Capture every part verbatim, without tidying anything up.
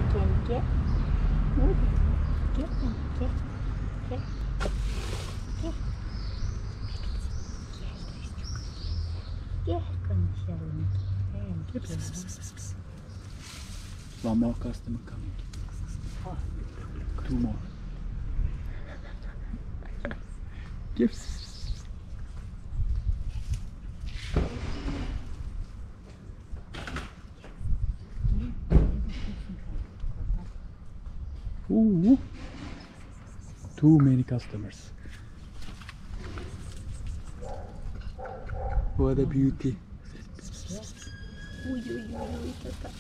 get. Good. Get them. Get. Get. Get. Get. Get. Get. One more customer coming. Two more. Gifts. Ooh, too many customers. What a beauty. Ui, ui, ui, ui, tata.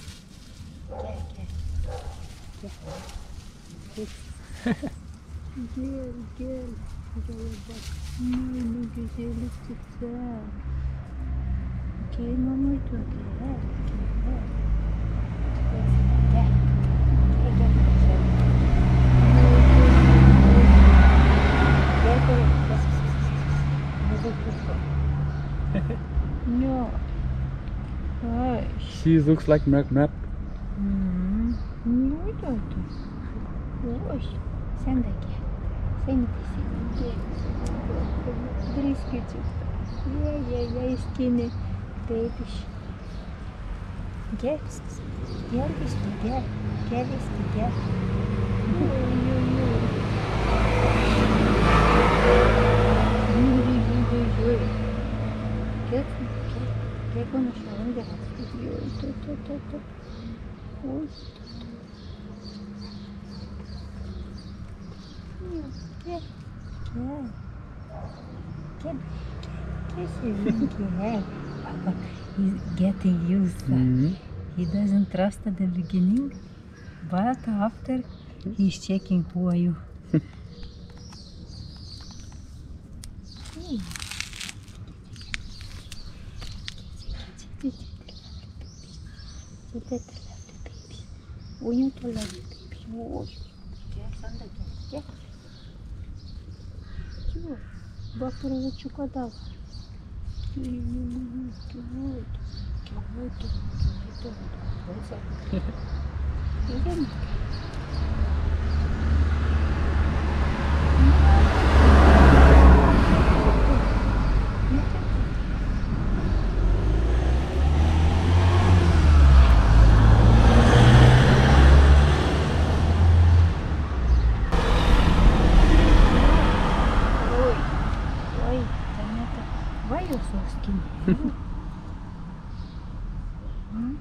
Gel, gel. Gel, gel. Gel bak. Ay, ne güzellik güzel. Gel mamucu, gel. Gel. Gel. Gel, gel. Gel, gel. No. Ay. She looks like Map Map. Hmm. Ne oldu? Oy. Sen de gel. Sen de sen gel. Дрись, küçük. Ya ya ya iskini. Babiş. Gel. Gel işte gel. Gel işte gel. Oy oy oy. Oy oy oy oy. Gel. Gel. Gel konuşalım biraz. Oy tut tut tut tut. Oy. Gel. Gel. Gel. Gel sevgilim gel. Bak, he's getting used. Mm-hmm. He doesn't trust at the beginning, but after he's checking for you. Вот это lovely baby. Ой, это lovely baby. Ой. Gel sen de gel. Gel. Чего? Бактерия чукада. Good. Good. Good. Good. Good. Why are you so skinny? Hmm?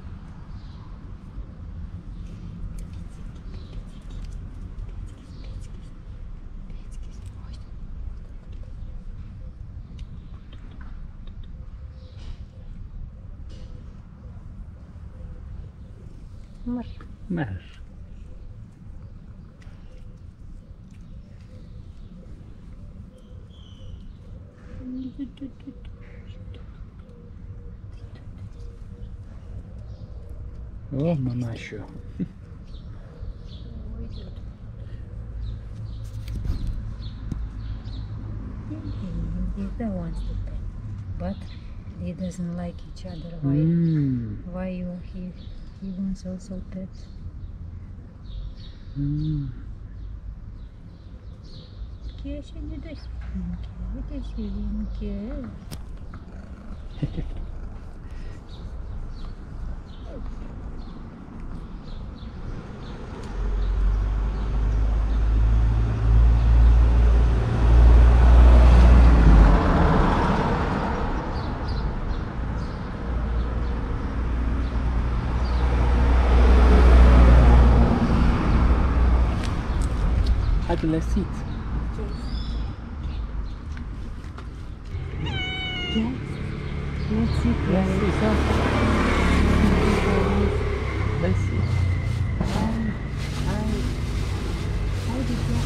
Mar. Mar. Oh, mamacho. He that wants to pet, but he doesn't like each other. Why? Mm. Why you he he wants also pet? Mm. Gel şimdi de sevinki, de sevinki. Hadi let's eat. Gel. Let's eat. Let's eat. Let's eat. Haydi gel.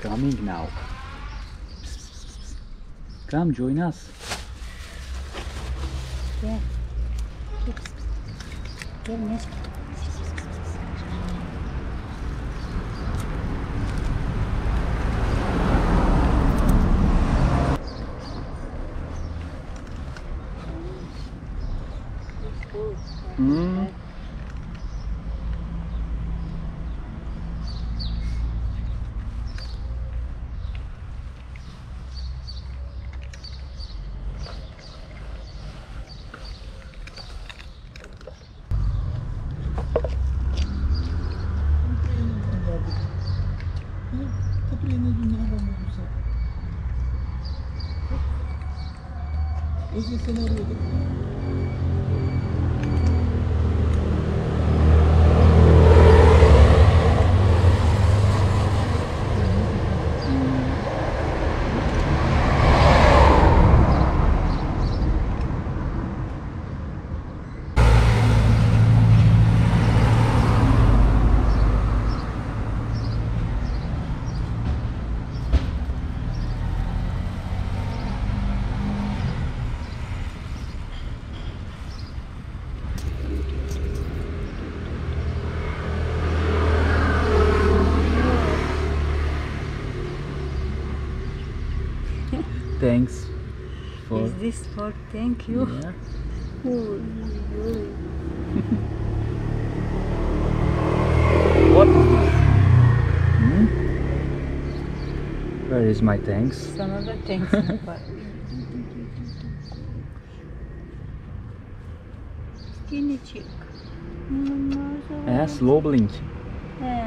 coming now. Come join us. Gel. Gel. Gel Neşe. Hmm. Özge seni arıyorduk. Thanks for. Is this for thank you? Yeah. Oy, oy. What is this? Hmm? Where is my thanks? Sana da thanks var. Skinnycik. Yeah, slow blink. He.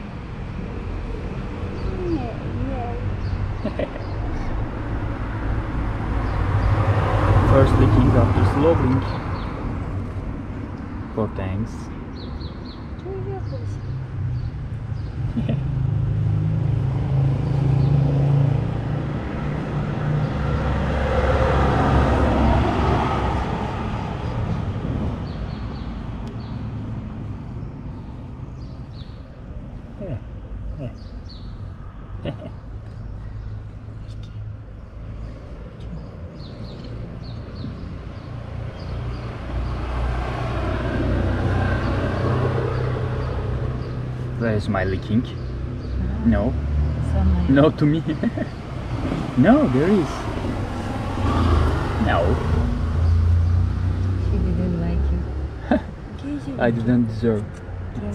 Yeah, yeah. First licking after slow blink. For thanks. Where is my licking? No. Sana No to me. No, there is. No. She didn't like you. I didn't deserve. Yes.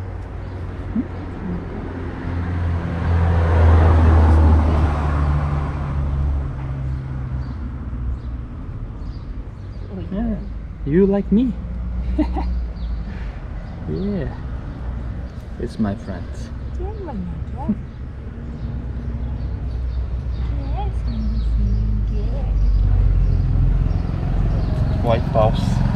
Yeah. You like me? Yeah. It's my friend. Gel bana gel. Gel sen de gel. White house.